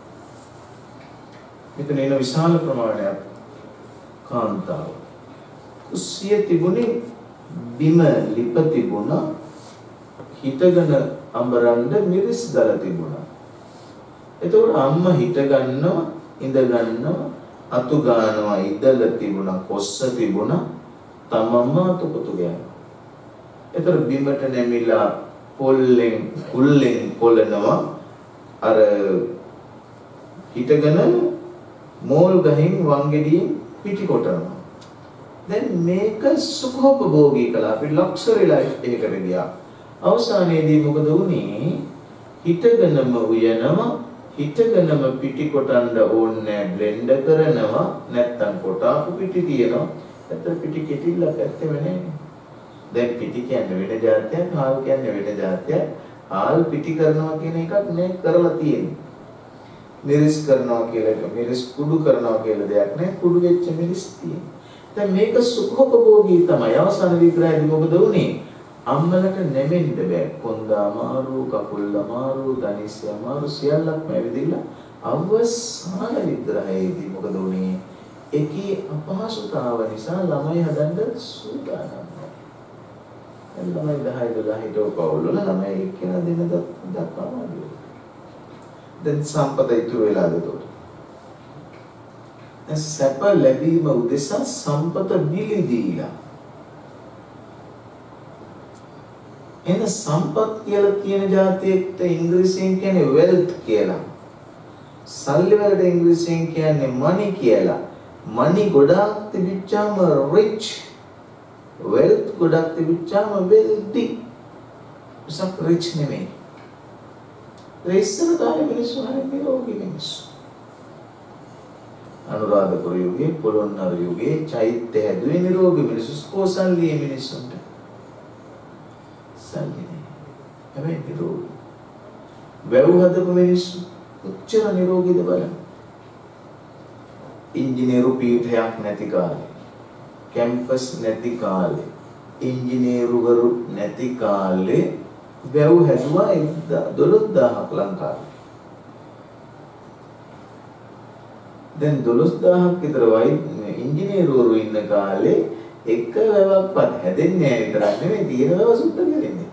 මෙතන එන විශාල ප්‍රමාණයක් කාන්තාව. කුස්සිය තිබුණේ බිම ලිප තිබුණා. හිටගෙන අඹරන්න මිරිස් ගල තිබුණා. එතකොට අම්මා හිට ගන්නවා, ඉඳ ගන්නවා, අතු ගන්නවා, ඉදල තිබුණා, කොස්ස තිබුණා, තමම්ම අතුපතු ගෑනවා. එතකොට බිමට නැමිලා පොල්ලෙන් කුල්ලෙන් පොළනවා. අර හිටගෙන මෝල් ගහින් වංගෙඩියෙන් පිටි කොටනවා. දැන් මේක සුඛෝපභෝගී කළා. අපි ලක්ෂරි ලයිෆ් එකකට ගියා. අවසානයේදී මොකද වුනේ? හිටගෙනම උයනවා, හිටගෙනම පිටි කොටන්න ඕනේ, බ්ලෙන්ඩ් කරනවා, නැත්තම් කොටාපු පිටි තියෙනවා. නැත්තම් පිටි කෙටිල්ලක් ඇත්තෙම නැහැ. දැන් පිටි කියන්නේ වෙන જાතියක්, හාල් කියන්නේ වෙන જાතියක්. හාල් පිටි කරනවා කියන එකක් නේ කරලා තියෙන්නේ. මිරිස් කරනවා කියලා එක, මිරිස් කුඩු කරනවා කියලා දෙයක් නෑ. කුඩු වෙච්ච මිරිස් තියෙනවා. දැන් මේක සුඛෝපභෝගී තමයි. අවසාන විග්‍රහයේදී මොකද වුනේ? අම්මලට නැමෙන්න බෑ. කොන්ද අමාරු, කකුල් අමාරු, ධනිස් අමාරු සියල්ලක්ම ඇවිදilla අවසාන විග්‍රහයේදී මොකද වුනේ? ඒකේ අපහසුතාව නිසා ළමයි හදන්න සූදානම්. ළමයි 10 12 හිටව පවුල් වල ළමයි එක්කෙනා දෙන දක්වා දැන් සම්පත ඉතුරු වෙලාද උඩට? සැප ලැබීම උදෙසා සම්පත බිලි දීලා. එන සම්පත් කියලා කියන જાතියෙත් ඉංග්‍රීසියෙන් කියන්නේ wealth කියලා. සල්ලි වලට ඉංග්‍රීසියෙන් කියන්නේ money කියලා. money ගොඩාක් තිබිච්චාම rich, wealth ගොඩක් තිබිච්චාම wealthy. මිසක් රිච් නෙමෙයි. ඉස්සර කාලේ මිනිස්සු හරිය නිරෝගී මිනිස්සු. අනුරාධපුර යුගයේ, පොළොන්නරු යුගයේ චෛත්‍ය හැදුවේ නිරෝගී මිනිස්සු. ස්කෝසල්ලියේ මිනිස්සුන්ට සල්ලි නෑ. හැබැයි නිරෝගී. වැව් හදපු මිනිස්සු උච්චර නිරෝගීද බලන්න. ඉංජිනේරු පීඨයක් නැති කාලේ, කැම්පස් නැති කාලේ, ඉංජිනේරුවරු නැති කාලේ වැව් හැදුවා 12000ක් ලංකාවේ. දැන් 12000ක් විතර ඉංජිනේරුවරු ඉන්න කාලේ එක වැවක්වත් හැදෙන්නේ නැහැ විතරක් නෙමෙයි තියෙන වැව සුද්ධ කරන්නේ.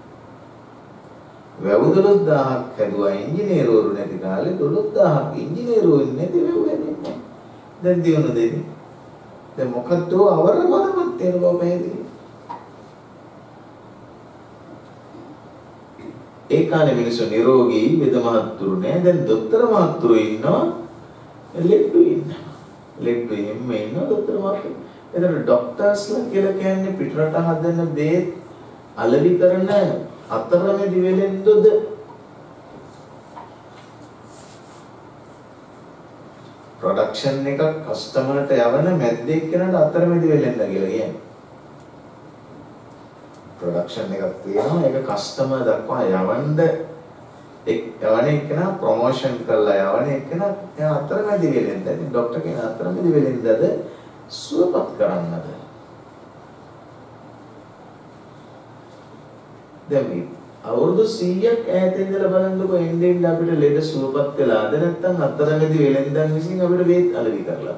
වැව් 12000ක් හැදුවා ඉංජිනේරුවරු නැති කාලේ 12000ක් ඉංජිනේරුවරු නැති වැව් හැදෙන්නේ නැහැ. දැන් දියුණු දෙන්නේ. දැන් මොකද්ද අවරමදමත් වෙන බව පැහැදිලි. ඒ කාලේ මිනිස්සු නිරෝගී වෙද මහත්තුරු නෑ. දැන් දොස්තර මහත්තුරු ඉන්නවා. ලෙඩ්ඩු ඉන්නවා. ලෙඩ්ඩු එම්ම ඉන්නවා දොස්තර මහත්තුරු. එතන ડોක්ටර්ස්ලා කියලා කියන්නේ පිටරට හදන බේත් අලෙවි කරන අතරමැදි වෙලෙන්දොද ප්‍රොඩක්ෂන් එකක් කස්ටමර්ට යවන මැද්දෙක් කෙනාට අතරමැදි වෙලෙන්ද කියලා කියන්නේ. ප්‍රොඩක්ෂන් එකක් තියෙනවා ඒක කස්ටමර් දක්වා යවන්න යවන එක්කෙනා ප්‍රොමෝෂන් කරලා යවන එක්කෙනා එයා අතරමැදි වෙලෙන්ද. ඉතින් ડોක්ටර් කෙනා අතරමැදි වෙලෙන්දද සුවපත් කරන්නද. දැන් මේ අවුරුදු 100ක් ඈත ඉඳලා බලන්නකො එන්නේ අපිට ලෙඩ සුවපත් කළාද නැත්නම් අතරමැදි වෙලෙන්දන් විසින් අපිට බේත් අලෙවි කරලා.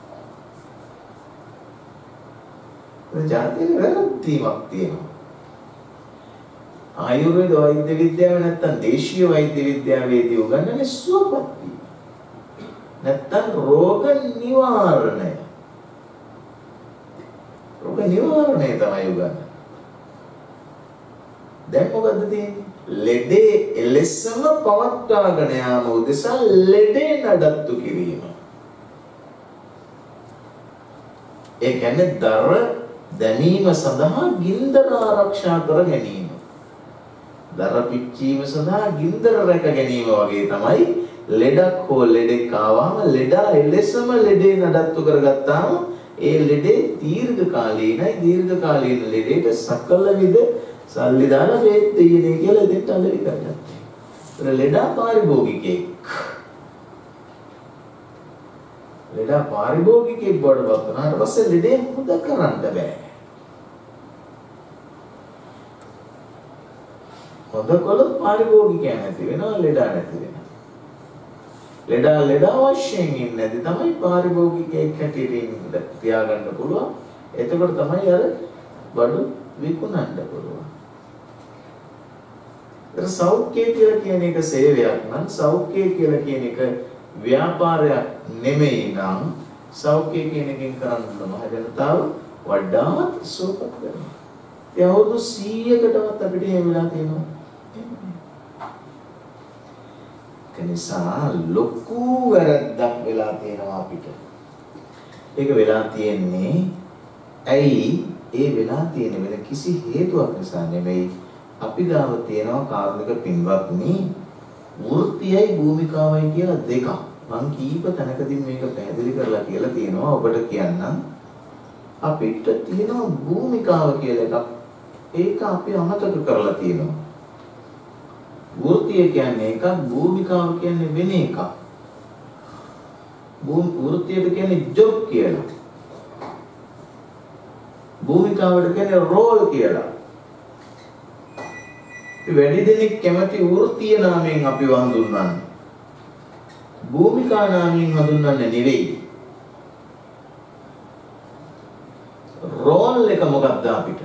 දැන් ජාතියේ වැරද්දීමක් තියෙනවා. ආයුර්වේද වෛද්‍ය විද්‍යාව නැත්නම් දේශීය වෛද්‍ය විද්‍යාවේදී උගන්වන්නේ සුවපත් වීම. නැත්නම් රෝග නිවාරණය. රෝග නිවාරණය තමයි උගන්වන්නේ. දැන් මොකද්ද තියෙන්නේ? ලෙඩේ එලෙසම පවත්වාගෙන යාම උදෙසා ලෙඩේ නඩත්තු කිරීම. ඒ කියන්නේ දර දැමීම සඳහා ගින්දර ආරක්ෂා කර ගැනීම. දර පිච්චීම සඳහා ගින්දර රැක ගැනීම වගේ තමයි ලෙඩක් හෝ ලෙඩෙක් ආවම ලෙඩා එලෙසම ලෙඩේ නඩත්තු කරගත්තාම ඒ ලෙඩේ දීර්ඝ කාලීන ලෙඩේට සකල විද සල්ලි දාලා බේත් දෙන්නේ කියලා දෙන්න අලෙවි කරගත්තා. ඒතර ලෙඩා පාරිභෝගිකයෙක්. ලෙඩා පාරිභෝගිකයෙක් බවට පත් වුණාට පස්සේ ලෙඩේ හොද කරන්න බෑ. හොද කළොත් පාරිභෝගිකයා නැති වෙනවා ලෙඩා නැති වෙනවා. ලෙඩා වශයෙන් ඉන්නේ නැති තමයි පාරිභෝගිකයෙක් හැටියට තියාගන්න පුළුවන්. එතකොට තමයි අර බඩු විකුණන්න පුළුවන්. ඒක සෞඛ්‍ය කියලා කියන එක සේවයක් නම් සෞඛ්‍ය කියලා කියන එක ව්‍යාපාරයක් නෙමෙයි නම් සෞඛ්‍ය කියන එකෙන් කරන්න මහ ජනතාව වඩාත් සුවපත් කරනවා. ඒ අවුරුදු 100කටවත් අපිට එහෙම වෙලා තියෙනවා. කනිසා ලොකු වැරද්දක් වෙලා තියෙනවා අපිට. ඒක වෙලා තියෙන්නේ ඇයි? ඒ වෙලා තියෙන වෙන කිසි හේතුවක් නිසා නෙමෙයි. අපි ගාව තියෙනවා කාර්මික පින්වත්නි වෘත්තියයි භූමිකාවයි කියලා දෙකක්. මං කීප තැනකදී මේක පැහැදිලි කරලා කියලා තියෙනවා ඔබට කියන්නම්. අපිට තියෙනවා භූමිකාව කියලා එකක්. ඒක අපි අමතක කරලා තියෙනවා. වෘත්තිය කියන්නේ එකක්, භූමිකාව කියන්නේ වෙන එකක්. වෘත්තියට කියන්නේ ජොබ් කියලා. භූමිකාවට කියන්නේ රෝල් කියලා. වැඩි දෙනෙක් කැමති වෘත්තීය නාමයෙන් අපිව හඳුන්වන්නේ. භූමිකා නාමයෙන් හඳුන්වන්නේ නෙවෙයි. රෝල් එක මොකක්ද අපිට?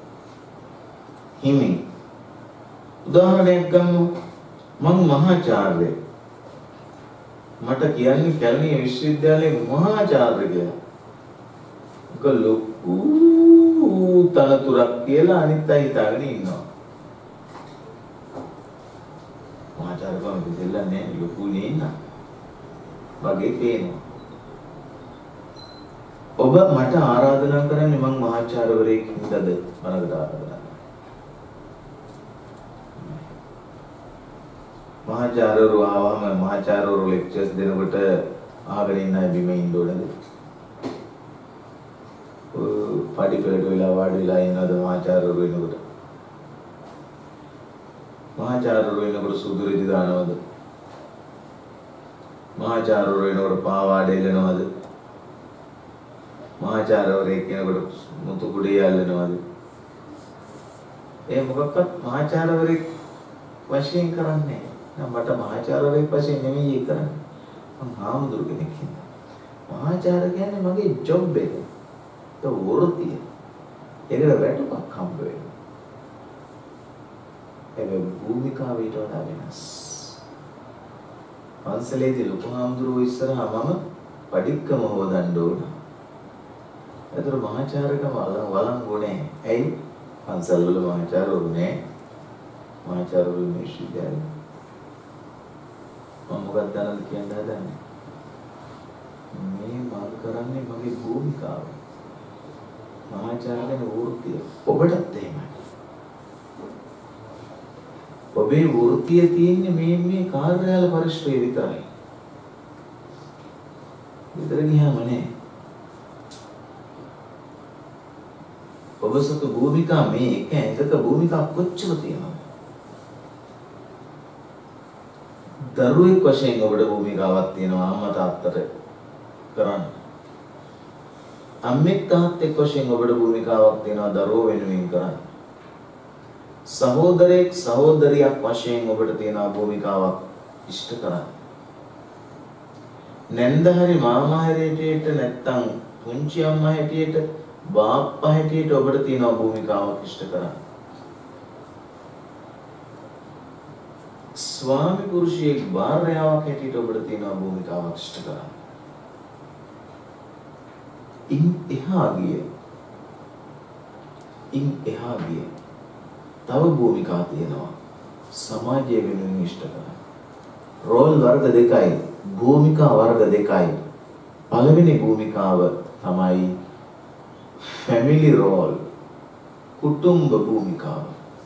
හිමි. උදාහරණයක් ගමු. මම මහාචාර්ය. මට කියන්නේ කැලණිය විශ්වවිද්‍යාලයේ මහාචාර්ය කියලා. ඒක ලොකු තනතුරක් කියලා අනිත් අය හිතාගෙන ඉන්නවා. මහාචාර්යකම දෙල්ලන්නේ ලොකු නේ වගේ පේනවා. ඔබ මට ආරාධනා කරන්නේ මම මහාචාර්යවරයෙක් හින්දාද මනකට ආරාධනා කරන්නේ. මහාචාර්යවරු ආවම මහාචාර්යවරු ලෙක්චර්ස් දෙනකොට අහගෙන ඉන්න අය බිම ඉන්න ඕනේද? පඩිපෙළට වෙලා වාඩි වෙලා ඉන්නවද මහාචාර්යවරු වෙනකොට? මහාචාර්යවරු වෙනකොට සුදු රෙදි දානවද? මහාචාර්යවරු වෙනකොට පාවාඩ එලනවද? මහාචාර්යවරයෙක් කෙනෙකුට මුතු කුඩේ යල්ලනවද? ඒ මොකක්වත් මහාචාර්යවරයෙක් වශයෙන් කරන්නේ නැහැ. මට මහාචාර්යවරයෙක් වශයෙන් නෙමෙයි ඒක කරන්නේ. මම හාමුදුරු කෙනෙක් ඉන්නවා. මහාචාර්ය කියන්නේ මගේ ජොබ් එක. ඒක වෘත්තිය. ඒකට වැටුපක් හම්බ වෙනවා. ඒක භූමිකාව ඊට වඩා වෙනස්. පන්සලේදී ලොකු හාමුදුරුවෝ ඉස්සරහා මම පඩික්කම හොදන්න ඕන. ඒතර මහාචාර්යකම වළංගු නැහැ. ඇයි? පන්සල් වල මහාචාර්යවරු නැහැ. මහාචාර්යවරු විශ්වවිද්‍යාලේ. මම මොකක්ද දැනද කියන්න හදන්නේ? මේ මම කරන්නේ මගේ භූමිකාව. මහාචාර්යගෙන වෘත්තිය. ඔබටත් එහෙමයි. ඔබේ වෘත්තිය තියෙන්නේ මේ කාර්යාල පරිශ්‍රය විතරයි. විතර ගියාම නේ. ඔබ සතු භූමිකා මේ එක එකක භූමිකා කොච්චර තියෙනවද? දරුවෙක් වශයෙන් ඔබට භූමිකාවක් තියෙනවා අම්මා තාත්තට කරන්න. අම්මෙක් තාත්තෙක් වශයෙන් ඔබට භූමිකාවක් තියෙනවා දරුවෝ වෙනුවෙන් කරන්න. සහෝදරයෙක් සහෝදරියක් වශයෙන් ඔබට තියෙනවා භූමිකාවක් ඉෂ්ට කරන්න. නැන්දහරි මාමා හැටියට නැත්තම් පුංචි අම්මා හැටියට බාප්පා හැටියට ඔබට තියෙනවා භූමිකාවක් ඉෂ්ට කරන්න. ස්වාමි පුරුෂයෙක් භාර්යාවක් හැටියට ඔබට තියෙනවා භූමිකාවක් ඉෂ්ට කරන්න. ඉන් එහා ගිය තව භූමිකා තියෙනවා සමාජය වෙනුවෙන් ඉෂ්ට කරන්න. රෝල් වර්ග දෙකයි, භූමිකා වර්ග දෙකයි. පළවෙනි භූමිකාව තමයි ෆැමිලි රෝල්, කුටුම්බ භූමිකාව.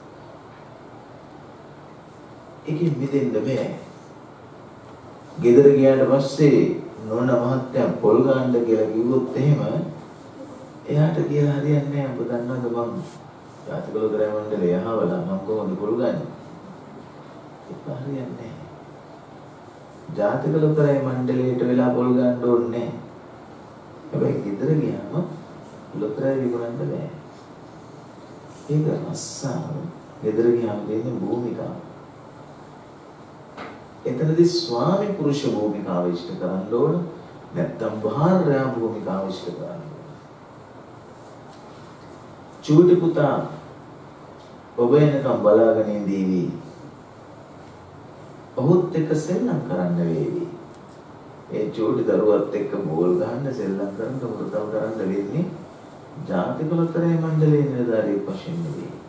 ඒකෙන් මිදෙන්න බෑ. ගෙදර ගියාට පස්සේ නෝන මහත්තයා පොල් ගන්න කියලා කිව්වොත් එහෙම එයාට කියලා හරියන්නේ නැහැ. ඔබ දන්නවද මං ජාතික ලෝතරැයි මණ්ඩලය යහවලා මං කොහොමද පොල් ගන්නේ? ඒක හරියන්නේ නැහැ. ජාතික ලෝතරැයි මණ්ඩලයට වෙලා පොල් ගන්න ඕනේ නැහැ. හැබැයි ගෙදර ගියාම ලෝතරැයි විකුණන්න බෑ. ඒක රස්සාව. ගෙදර ගියාම දෙන්නේ භූමිකාව. එතනදී ස්වාමි පුරුෂ භූමිකාව ඉෂ්ට කරන්න ඕන. නැත්නම් භාර්යා භූමිකාව ඉෂ්ට කරන්න ඕන. චූටි පුතා ඔබ එනකම් බලාගෙන ඉඳීවි. ඔහුත් එක්ක සෙල්ලම් කරන්න වේවි. ඒ චූටි දරුවත් එක්ක බෝල් ගහන්න සෙල්ලම් කරන්න උරතල් කරන්න වෙන්නේ ජාතික ලෝතරැයි මණ්ඩලයේ නිලධාරියෙක් වශයෙන් නෙවෙයි.